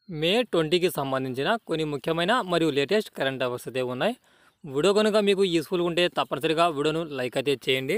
మే 20కి సంబంధించిన కొన్ని ముఖ్యమైన మరియు లేటెస్ట్ కరెంట్ అఫైర్స్ అయితే ఉన్నాయి. వీడియో కనుక మీకు యూస్ఫుల్గా ఉంటే తప్పనిసరిగా వీడియోను లైక్ అయితే చేయండి.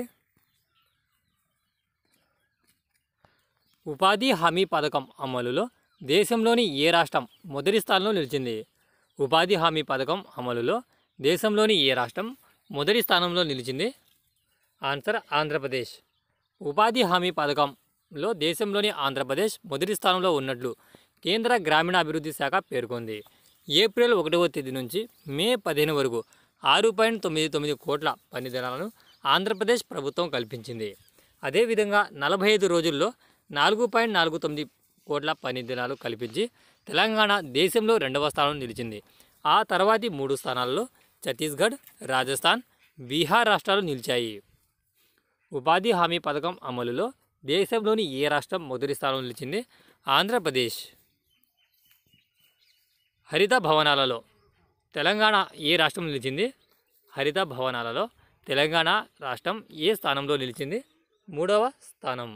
ఉపాధి హామీ పథకం అమలులో దేశంలోని ఏ రాష్ట్రం మొదటి స్థానంలో నిలిచింది? ఉపాధి హామీ పథకం అమలులో దేశంలోని ఏ రాష్ట్రం మొదటి స్థానంలో నిలిచింది? ఆన్సర్ ఆంధ్రప్రదేశ్. ఉపాధి హామీ పథకంలో దేశంలోని ఆంధ్రప్రదేశ్ మొదటి స్థానంలో ఉన్నట్లు కేంద్ర గ్రామీణాభివృద్ధి శాఖ పేర్కొంది. ఏప్రిల్ 1వ తేదీ నుంచి మే 15 వరకు 6.99 కోట్ల పని దినాలను ఆంధ్రప్రదేశ్ ప్రభుత్వం కల్పించింది. అదేవిధంగా 45 రోజుల్లో 4.49 కోట్ల పని దినాలు కల్పించి తెలంగాణ దేశంలో 2వ స్థానంలో నిలిచింది. ఆ తర్వాతి 3 స్థానాల్లో ఛత్తీస్గఢ్, రాజస్థాన్, బీహార్ రాష్ట్రాలు నిలిచాయి. ఉపాధి హామీ పథకం అమలులో దేశంలోని ఏ రాష్ట్రం మొదటి స్థానంలో నిలిచింది? ఆంధ్రప్రదేశ్. హరిత భవనాలలో తెలంగాణ ఏ రాష్ట్రం నిలిచింది? హరిత భవనాలలో తెలంగాణ రాష్ట్రం ఏ స్థానంలో నిలిచింది? 3వ స్థానం.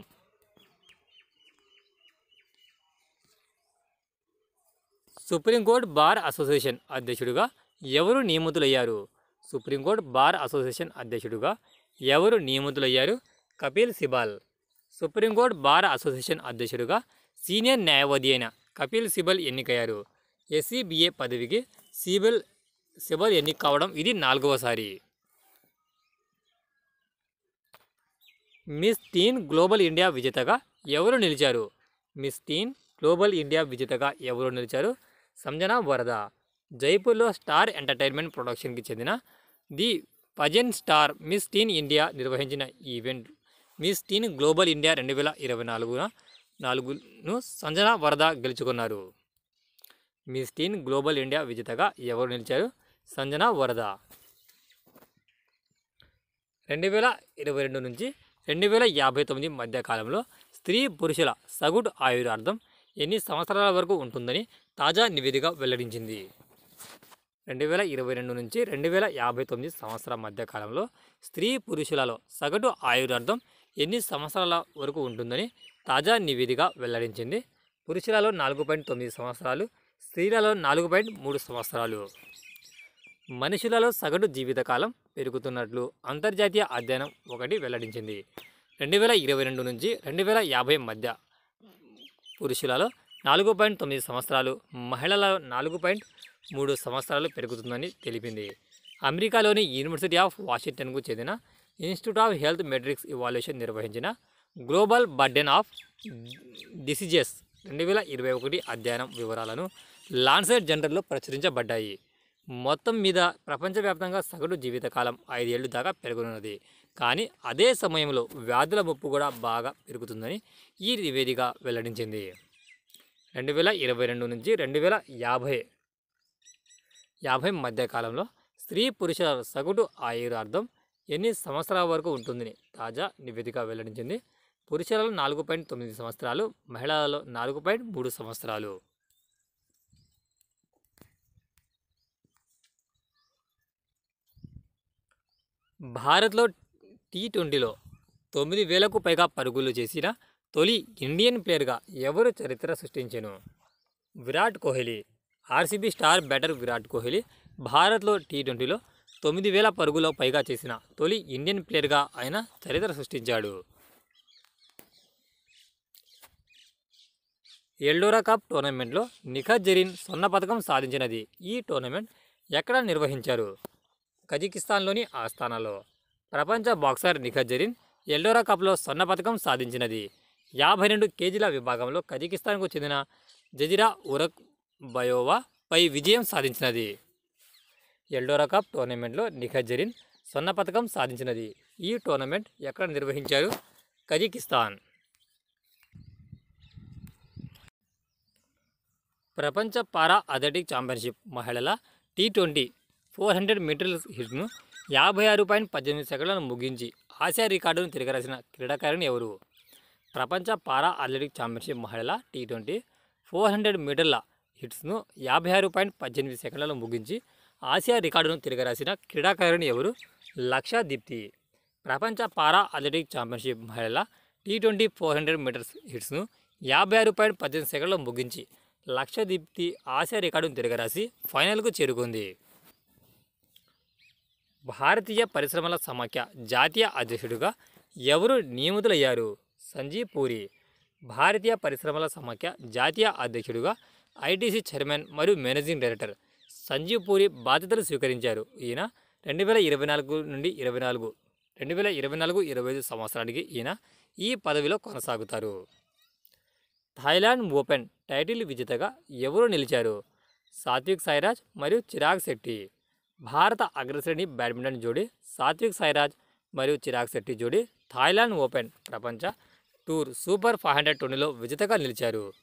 సుప్రీంకోర్టు బార్ అసోసియేషన్ అధ్యక్షుడిగా ఎవరు నియమితులయ్యారు? సుప్రీంకోర్టు బార్ అసోసియేషన్ అధ్యక్షుడిగా ఎవరు నియమితులయ్యారు? Kapil Sibal. Supreme court bar association అధ్యక్షుడిగా సీనియర్ న్యాయవాది అయిన కపిల్ సిబల్ ఎన్నికయ్యారు. ఎస్సీబీఏ పదవికి సిబల్ ఎన్నిక కావడం ఇది 4వసారి. మిస్ టీన్ గ్లోబల్ ఇండియా విజేతగా ఎవరు నిలిచారు? మిస్ టీన్ గ్లోబల్ ఇండియా విజేతగా ఎవరు నిలిచారు? సంజనా వరద. జైపూర్లో స్టార్ ఎంటర్టైన్మెంట్ ప్రొడక్షన్కి చెందిన the pageant star miss teen India నిర్వహించిన event miss teen global India 2024ను సంజనా వరద గెలుచుకున్నారు. మిస్ టీన్ గ్లోబల్ ఇండియా విజేతగా ఎవరు నిలిచారు? సంజనా వరద. 2022 నుంచి 2059 మధ్య కాలంలో స్త్రీ పురుషుల సగటు ఆయురార్థం ఎన్ని సంవత్సరాల వరకు ఉంటుందని తాజా నివేదిక వెల్లడించింది. 2022 నుంచి 2059 సంవత్సరాల మధ్య కాలంలో స్త్రీ పురుషులలో సగటు ఆయురార్థం ఎన్ని సంవత్సరాల వరకు ఉంటుందని తాజా నివేదిక వెల్లడించింది. పురుషులలో 4.9 సంవత్సరాలు, స్త్రీలలో 4.3 సంవత్సరాలు. మనుషులలో సగటు జీవితకాలం పెరుగుతున్నట్లు అంతర్జాతీయ అధ్యయనం ఒకటి వెల్లడించింది. 2022 నుంచి 2050 మధ్య పురుషులలో 4.9 సంవత్సరాలు, మహిళలలో 4.3 సంవత్సరాలు పెరుగుతుందని తెలిపింది. అమెరికాలోని యూనివర్సిటీ ఆఫ్ వాషింగ్టన్కు చెందిన institute of health metrics evaluation నిర్వహించిన గ్లోబల్ బర్డెన్ ఆఫ్ డిసీజెస్ 2021 అధ్యయనం వివరాలను లాన్సెట్ జర్నల్లో ప్రచురించబడ్డాయి. మొత్తం మీద ప్రపంచవ్యాప్తంగా సగటు జీవితకాలం 5 ఏళ్లు దాకా పెరగనున్నది. కానీ అదే సమయంలో వ్యాధుల ముప్పు కూడా బాగా పెరుగుతుందని ఈ నివేదిక వెల్లడించింది. 2022 నుంచి 2050 మధ్య కాలంలో స్త్రీ పురుషుల సగటు ఆయురార్థం ఎన్ని సంవత్సరాల వరకు ఉంటుందని తాజా నివేదిక వెల్లడించింది. పురుషులలో 4.9 సంవత్సరాలు, మహిళలలో 4.3 సంవత్సరాలు. భారత్లో T20లో 9,000కు పైగా పరుగులు చేసిన తొలి ఇండియన్ ప్లేయర్గా ఎవరు చరిత్ర సృష్టించెను? Virat Kohli. RCB star batter Virat Kohli భారత్లో T20లో 9,000 పరుగుల పైగా చేసిన తొలి ఇండియన్ ప్లేయర్గా ఆయన చరిత్ర సృష్టించాడు. ఎల్డోరా కప్ టోర్నమెంట్లో నిఖత్ జరీన్ స్వర్ణ పథకం సాధించినది. ఈ టోర్నమెంట్ ఎక్కడ నిర్వహించారు? కజకిస్తాన్లోని ఆస్తానాలో. ప్రపంచ బాక్సర్ నిఖత్ జరీన్ ఎల్డోరా కప్లో స్వర్ణ పథకం సాధించినది. 52 కేజీల విభాగంలో కజకిస్తాన్కు చెందిన జజిరా ఉరక్బయోవా పై విజయం సాధించినది. ఎల్డోరా కప్ టోర్నమెంట్లో నిఖత్ జరీన్ స్వర్ణ పథకం సాధించినది. ఈ టోర్నమెంట్ ఎక్కడ నిర్వహించారు? కజకిస్తాన్. ప్రపంచ పారా అథ్లెటిక్ ఛాంపియన్షిప్ మహిళల T20 400 మీటర్ల హిట్ను 56.18 సెకండ్లను ముగించి ఆసియా రికార్డును తిరగరాసిన క్రీడాకారిణి ఎవరు? ప్రపంచ పారా అథ్లెటిక్ ఛాంపియన్షిప్ మహిళల T20 400 మీటర్ల హిట్స్ను 56.18 సెకండ్లను ముగించి ఆసియా రికార్డును తిరగరాసిన క్రీడాకారిణి ఎవరు? లక్ష్య దీప్తి. ప్రపంచ పారా అథ్లెటిక్ ఛాంపియన్షిప్ మహిళల T20 400 మీటర్స్ హిట్స్ను 56.18 సెకండ్లలో ముగించి లక్షదీప్తి ఆసియా రికార్డును తిరగరాసి ఫైనల్కు చేరుకుంది. భారతీయ పరిశ్రమల సమాఖ్య జాతీయ అధ్యక్షుడిగా ఎవరు నియమితులయ్యారు? సంజీవ్ పూరి. భారతీయ పరిశ్రమల సమాఖ్య జాతీయ అధ్యక్షుడిగా ఐటీసీ చైర్మన్ మరియు మేనేజింగ్ డైరెక్టర్ సంజీవ్ పూరి బాధ్యతలు స్వీకరించారు. ఈయన 2024 నుండి 2024-25 సంవత్సరానికి ఈయన ఈ పదవిలో కొనసాగుతారు. థాయిలాండ్ ఓపెన్ టైటిల్ విజేతగా ఎవరు నిలిచారు? సాత్విక్ సాయిరాజ్ మరియు చిరాగ్ శెట్టి. భారత అగ్రశ్రేణి బ్యాడ్మింటన్ జోడీ సాత్విక్ సాయిరాజ్ మరియు చిరాగ్ శెట్టి జోడీ థాయిలాండ్ ఓపెన్ ప్రపంచ టూర్ సూపర్ 500 టోర్నీలో విజేతగా నిలిచారు.